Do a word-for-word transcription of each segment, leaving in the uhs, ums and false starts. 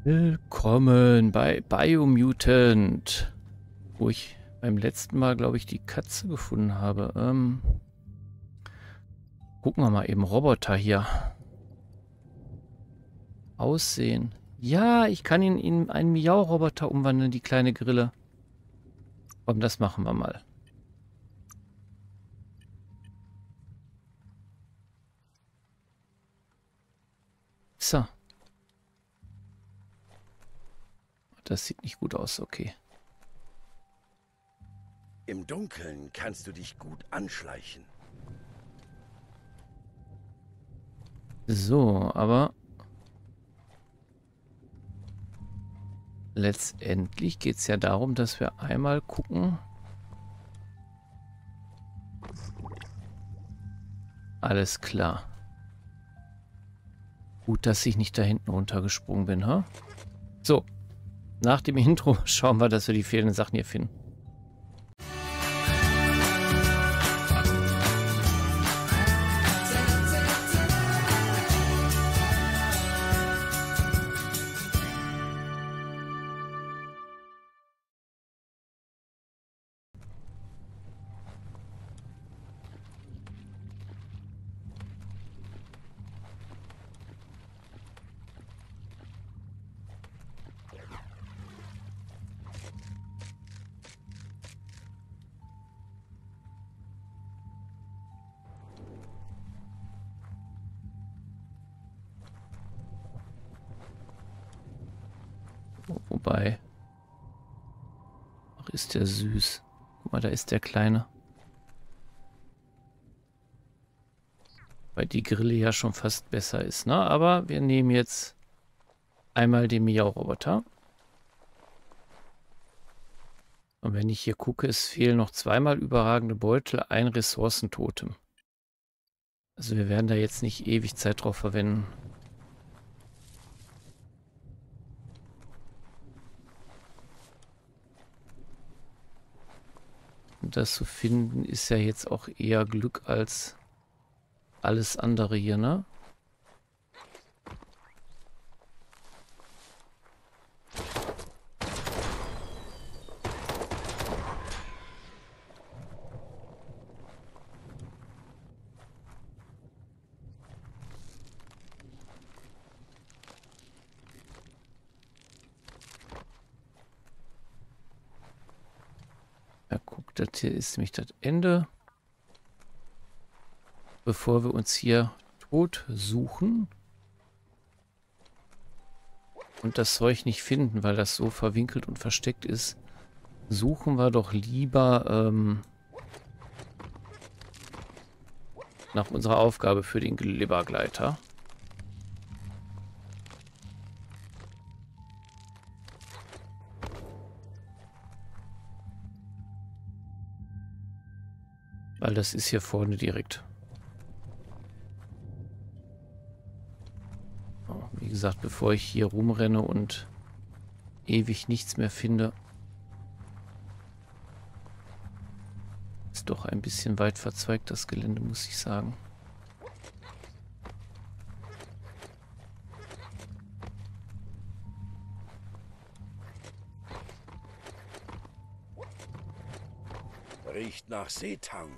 Willkommen bei Biomutant, wo ich beim letzten Mal, glaube ich, die Katze gefunden habe. Ähm, gucken wir mal eben. Roboter hier. Aussehen. Ja, ich kann ihn in einen Miau-Roboter umwandeln, die kleine Grille. Komm, das machen wir mal. So. Das sieht nicht gut aus, okay. Im Dunkeln kannst du dich gut anschleichen. So, aber letztendlich geht es ja darum, dass wir einmal gucken. Alles klar. Gut, dass ich nicht da hinten runtergesprungen bin, ha? So. Nach dem Intro schauen wir, dass wir die fehlenden Sachen hier finden. Wobei. Ach, ist der süß. Guck mal, da ist der Kleine. Weil die Grille ja schon fast besser ist, ne? Aber wir nehmen jetzt einmal den Miau-Roboter. Und wenn ich hier gucke, es fehlen noch zweimal überragende Beutel, ein Ressourcentotem. Also wir werden da jetzt nicht ewig Zeit drauf verwenden. Das zu finden ist ja jetzt auch eher Glück als alles andere hier, ne? Ja, guck, das hier ist nämlich das Ende. Bevor wir uns hier tot suchen und das Zeug nicht finden, weil das so verwinkelt und versteckt ist, suchen wir doch lieber ähm, nach unserer Aufgabe für den Glibbergleiter. Weil das ist hier vorne direkt. Oh, wie gesagt, bevor ich hier rumrenne und ewig nichts mehr finde, ist doch ein bisschen weit verzweigt das Gelände, muss ich sagen. Riecht nach Seetang.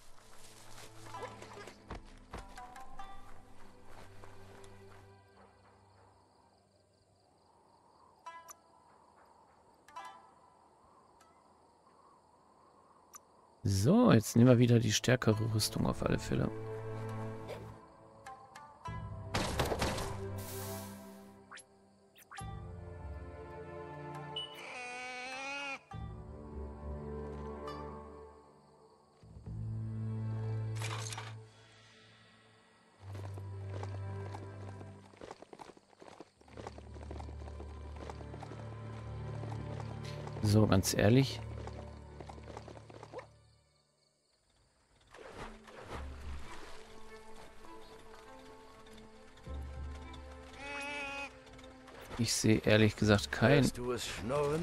So, jetzt nehmen wir wieder die stärkere Rüstung auf alle Fälle. So, ganz ehrlich. Ich sehe ehrlich gesagt kein, Du es schnurren?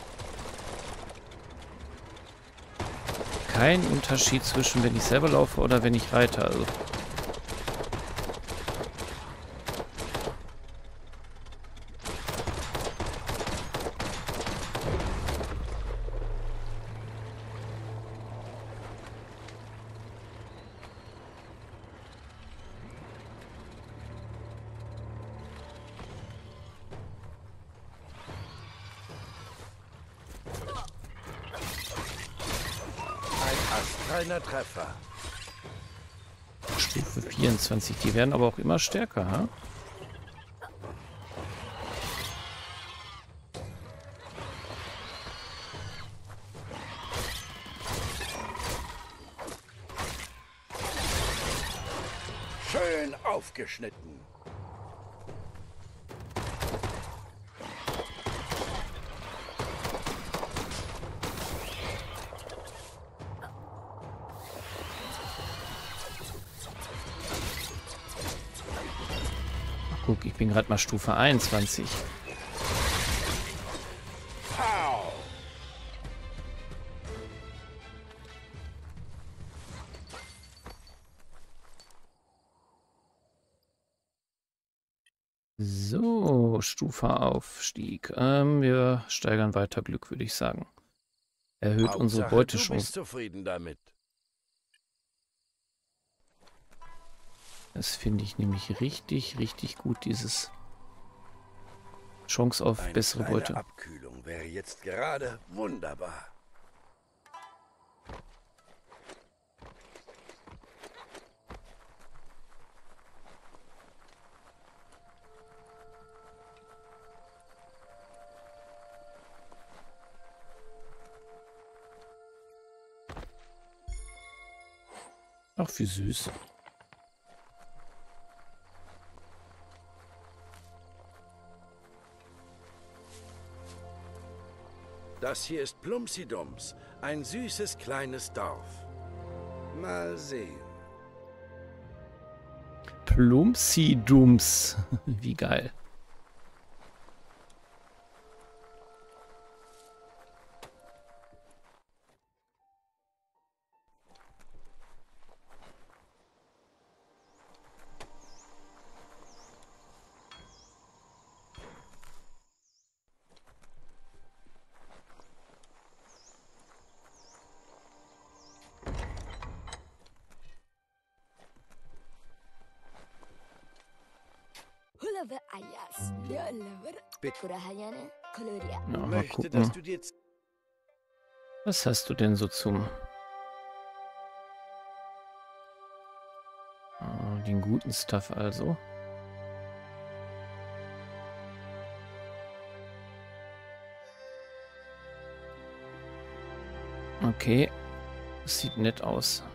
keinen Unterschied zwischen, wenn ich selber laufe oder wenn ich reite. Also Keiner Treffer. Stufe vierundzwanzig. Die werden aber auch immer stärker, ha? Schön aufgeschnitten. Guck, ich bin gerade mal Stufe einundzwanzig. Pow. So, Stufe Aufstieg. Ähm, wir steigern weiter Glück, würde ich sagen. Erhöht unsere Hauptsache, Beute du schon. bist zufrieden damit. Das finde ich nämlich richtig, richtig gut, dieses Chance auf Eine bessere kleine Beute. Abkühlung wäre jetzt gerade wunderbar. Ach, wie süß. Das hier ist Plumsidums, ein süßes kleines Dorf. Mal sehen. Plumpsidums. Wie geil. Ja, mal Möchte, dass gucken. du dir z- Was hast du denn so zum... Ah, den guten Stuff also. Okay. Das sieht nett aus.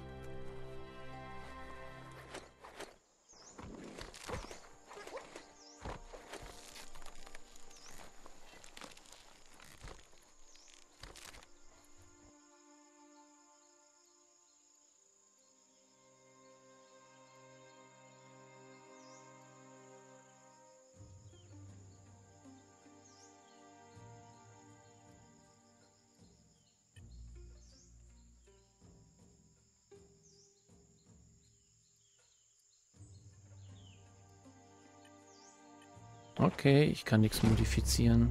Okay, ich kann nichts modifizieren.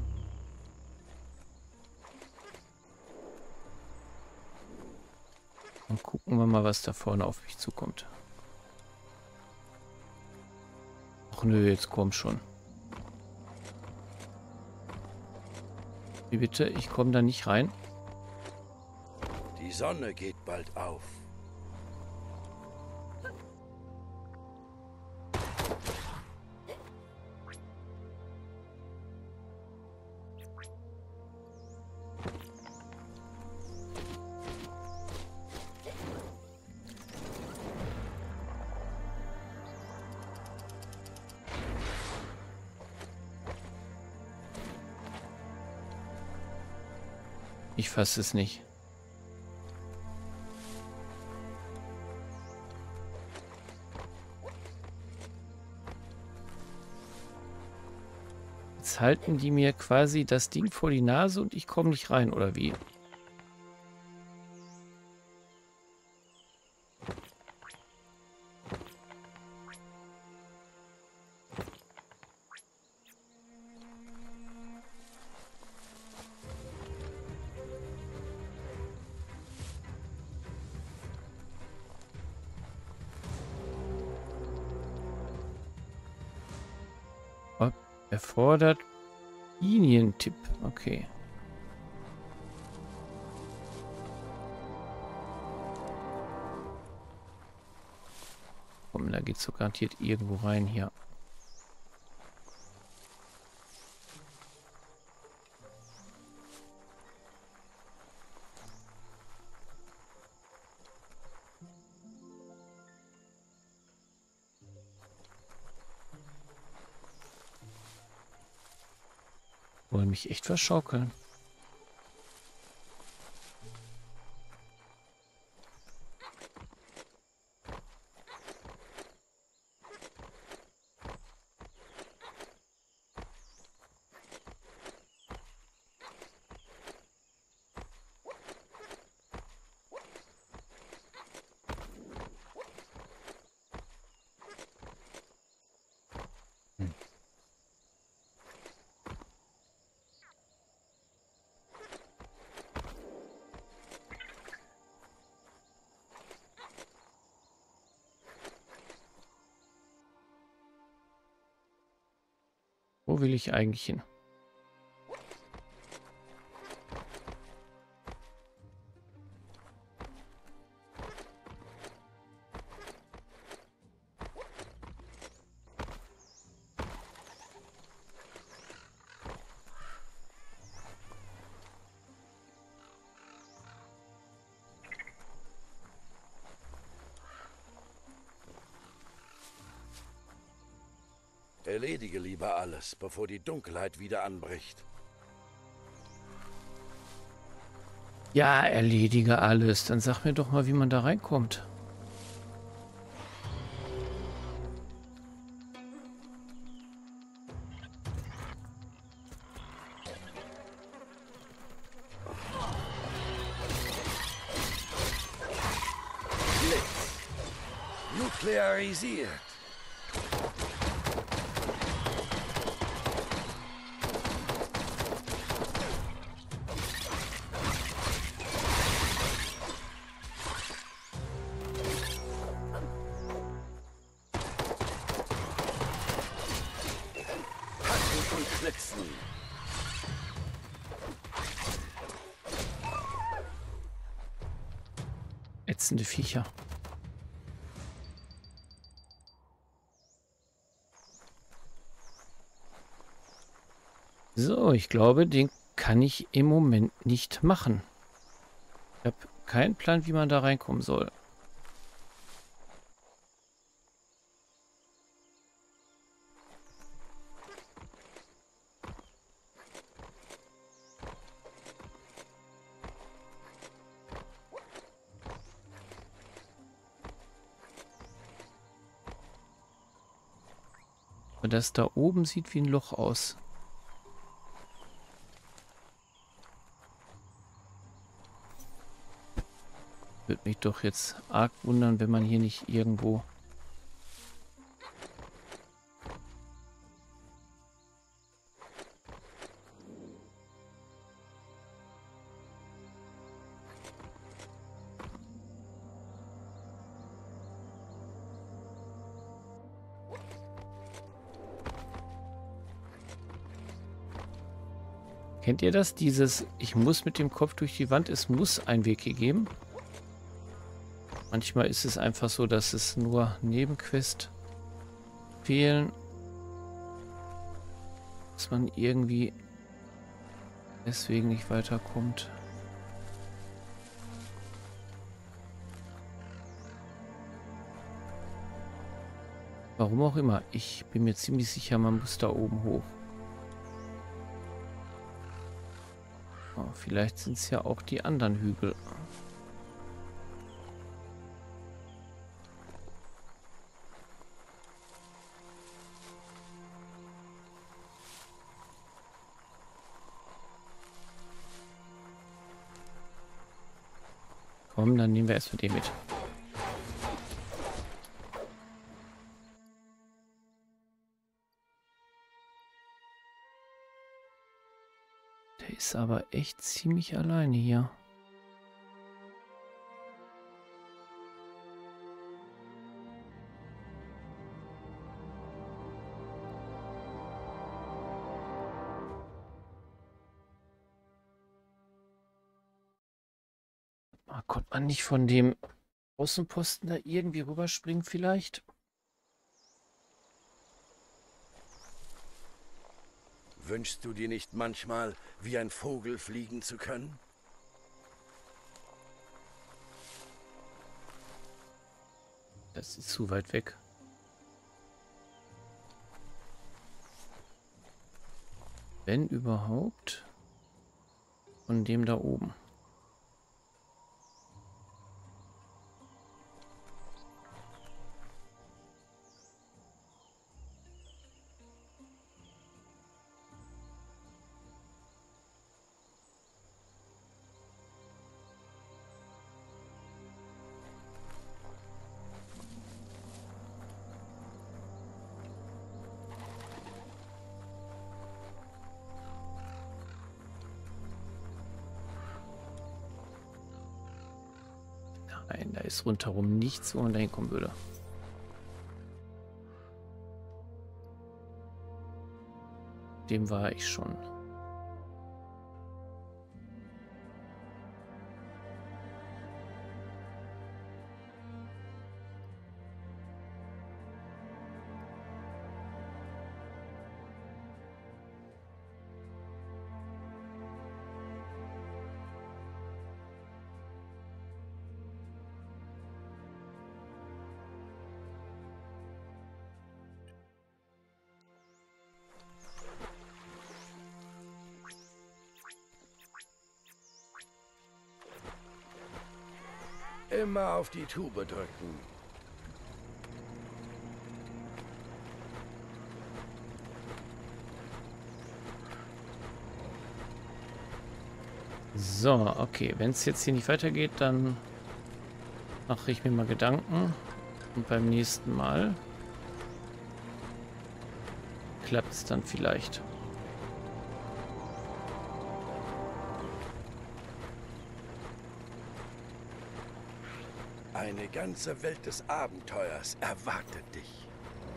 Dann gucken wir mal, was da vorne auf mich zukommt. Ach nö, jetzt komm schon. Wie bitte? Ich komme da nicht rein. Die Sonne geht bald auf. Ich fasse es nicht. Jetzt halten die mir quasi das Ding vor die Nase und ich komme nicht rein, oder wie? Erfordert Linientipp. Okay. geht so garantiert irgendwo rein hier. Wollen mich echt verschaukeln. Wo will ich eigentlich hin? Erledige lieber alles, bevor die Dunkelheit wieder anbricht. Ja, erledige alles. Dann sag mir doch mal, wie man da reinkommt. Blitz. Nuklearisiert. Ätzende Viecher. So, ich glaube, den kann ich im Moment nicht machen. Ich habe keinen Plan, wie man da reinkommen soll. Aber das da oben sieht wie ein Loch aus. Würde mich doch jetzt arg wundern, wenn man hier nicht irgendwo... Kennt ihr das? Dieses, ich muss mit dem Kopf durch die Wand, es muss einen Weg gegeben. Manchmal ist es einfach so, dass es nur Nebenquests fehlen. Dass man irgendwie deswegen nicht weiterkommt. Warum auch immer. Ich bin mir ziemlich sicher, man muss da oben hoch. Oh, vielleicht sind es ja auch die anderen Hügel. Komm, dann nehmen wir erstmal den mit. Der ist aber echt ziemlich alleine hier. Konnte man nicht von dem Außenposten da irgendwie rüberspringen vielleicht? Wünschst du dir nicht manchmal, wie ein Vogel fliegen zu können? Das ist zu weit weg. Wenn überhaupt, von dem da oben. Nein, da ist rundherum nichts, wo man da hinkommen würde. Dem war ich schon. Immer auf die Tube drücken. So, okay. Wenn es jetzt hier nicht weitergeht, dann mache ich mir mal Gedanken. Und beim nächsten Mal klappt es dann vielleicht. Eine ganze Welt des Abenteuers erwartet dich.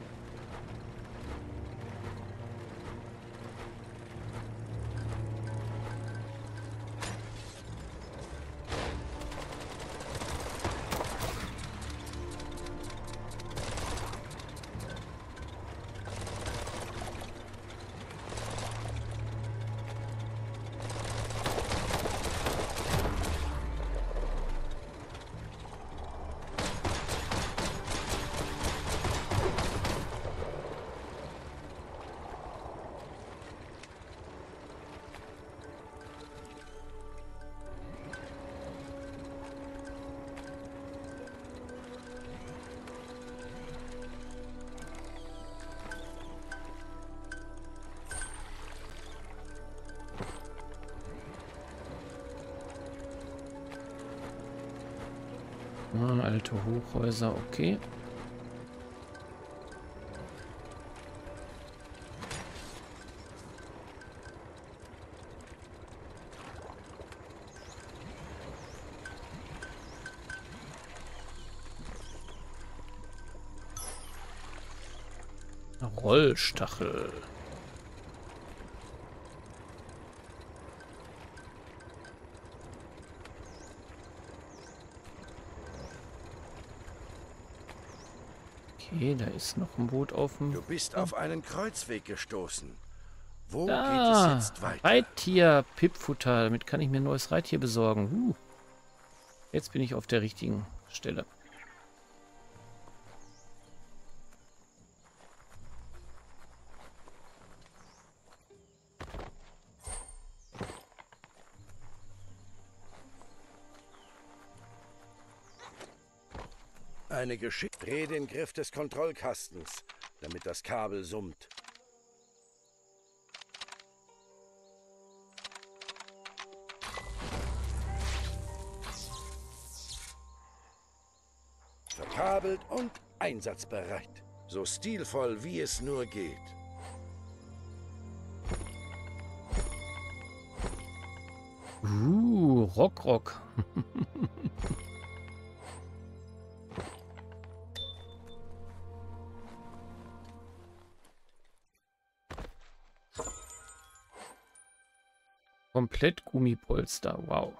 Ah, alte Hochhäuser, okay. Rollstachel. Okay, da ist noch ein Boot auf dem... Du bist auf einen Kreuzweg gestoßen. Wo geht es Ah, jetzt weiter? Reittier, Pipfutter. Damit kann ich mir ein neues Reittier besorgen. Uh. Jetzt bin ich auf der richtigen Stelle. Eine Geschichte. Dreh den Griff des Kontrollkastens, damit das Kabel summt. Verkabelt und einsatzbereit. So stilvoll, wie es nur geht. Uh, Rock, Rock. Komplett Gummipolster, wow.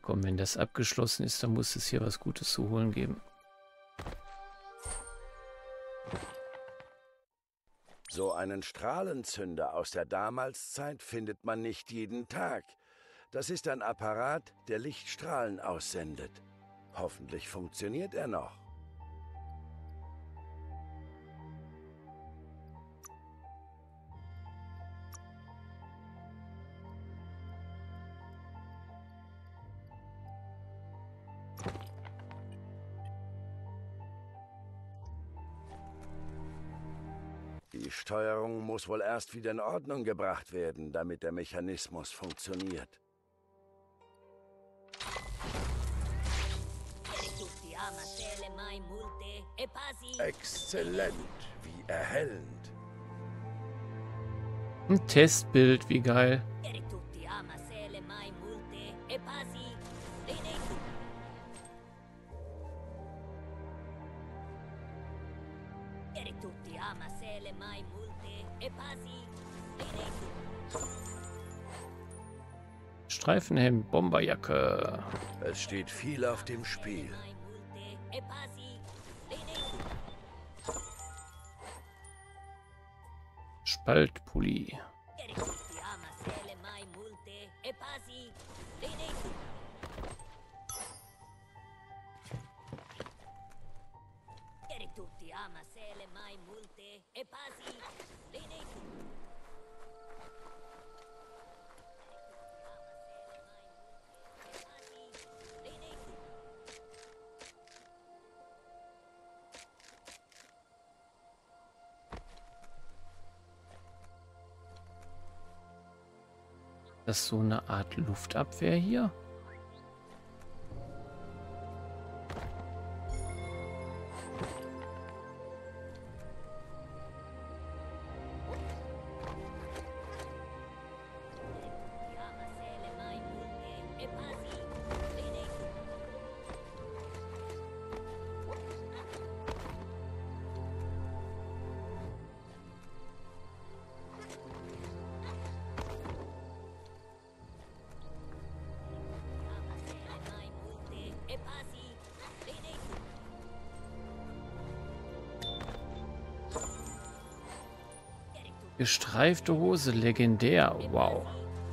Komm, wenn das abgeschlossen ist, dann muss es hier was Gutes zu holen geben. So einen Strahlenzünder aus der Damalszeit findet man nicht jeden Tag. Das ist ein Apparat, der Lichtstrahlen aussendet. Hoffentlich funktioniert er noch. Die Steuerung muss wohl erst wieder in Ordnung gebracht werden, damit der Mechanismus funktioniert. Exzellent, wie erhellend. Ein Testbild, wie geil. Streifenhemd, Bomberjacke. Es steht viel auf dem Spiel. Spaltpulli. Das ist so eine Art Luftabwehr hier. Gestreifte Hose, legendär. Wow.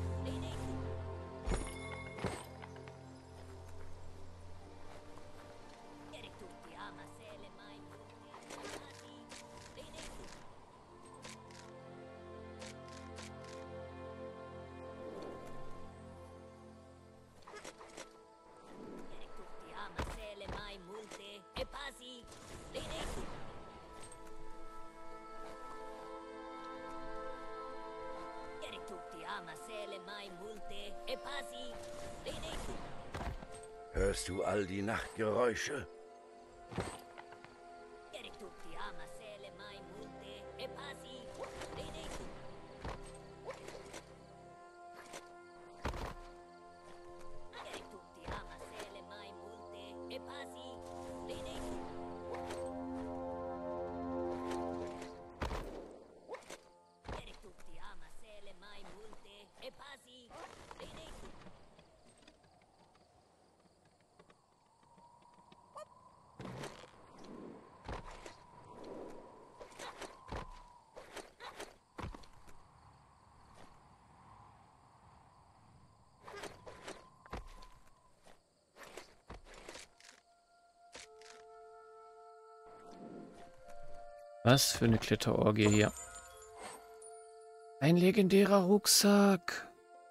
Hörst du all die Nachtgeräusche? Was für eine Kletterorgie hier. Ein legendärer Rucksack.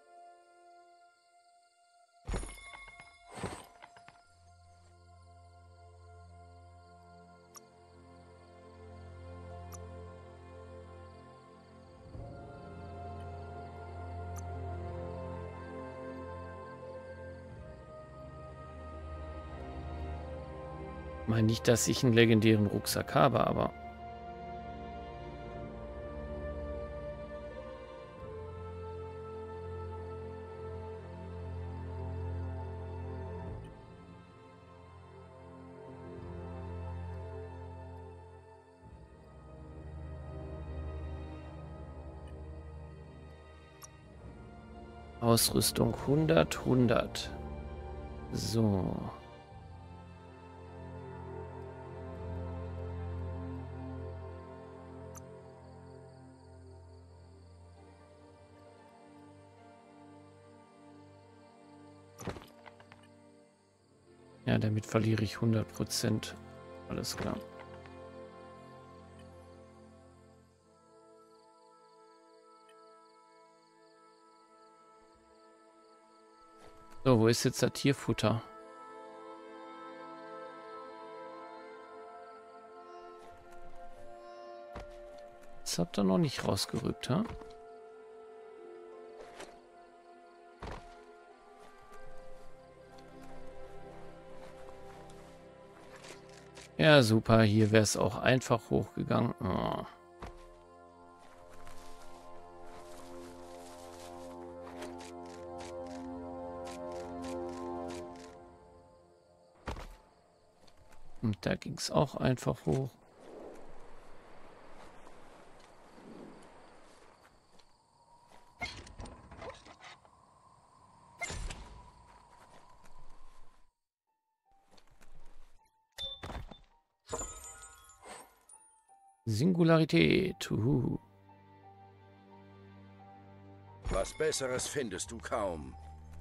Ich meine nicht, dass ich einen legendären Rucksack habe, aber... Ausrüstung hundert, hundert. So. Ja, damit verliere ich hundert Prozent. Alles klar. So, wo ist jetzt das Tierfutter? Das habt ihr noch nicht rausgerückt, ha? Ja, super. Hier wäre es auch einfach hochgegangen. Oh. Und da ging es auch einfach hoch. Singularität. Uhu. Was Besseres findest du kaum.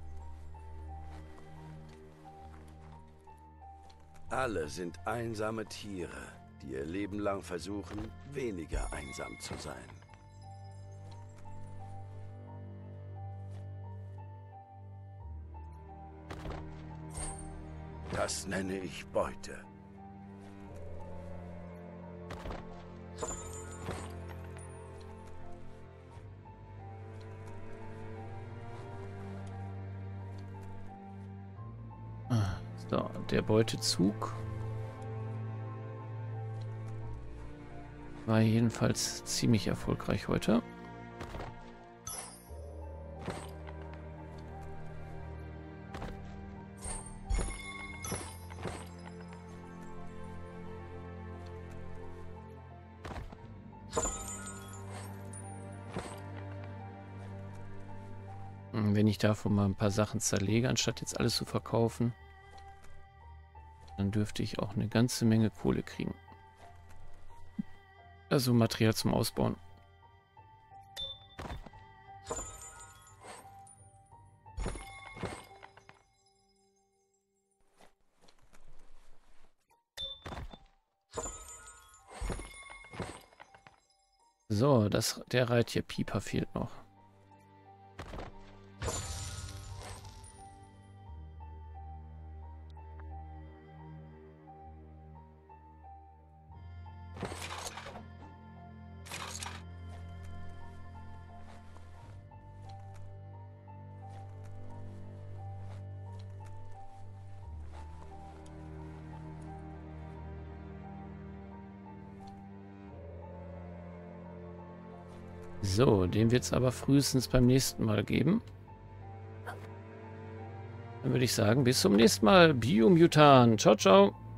Alle sind einsame Tiere, die ihr Leben lang versuchen, weniger einsam zu sein. Das nenne ich Beute. So, der Beutezug war jedenfalls ziemlich erfolgreich heute. Wenn ich davon mal ein paar Sachen zerlege, anstatt jetzt alles zu verkaufen, dann dürfte ich auch eine ganze Menge Kohle kriegen. Also Material zum Ausbauen. So, das, der Reittier Pieper fehlt noch. So, den wird es aber frühestens beim nächsten Mal geben. Dann würde ich sagen, bis zum nächsten Mal. Biomutant. Ciao, ciao.